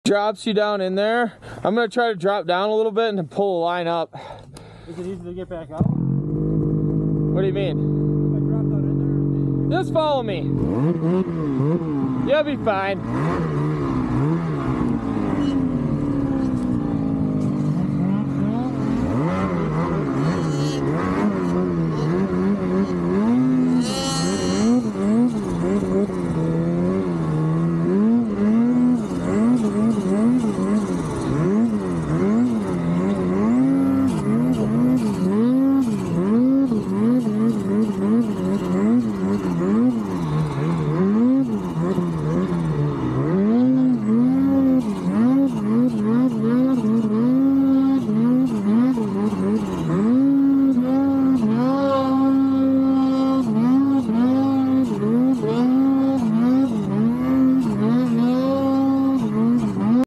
Drops you down in there. I'm gonna try to drop down a little bit and then pull the line up. Is it easy to get back out? What do you mean? If I drop down in there, Just follow me. You'll be fine.